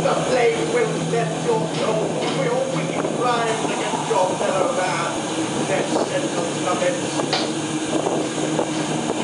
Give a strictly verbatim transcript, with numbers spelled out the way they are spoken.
The flame will set your soul for your wicked crimes against your fellow man. Death sentence of it.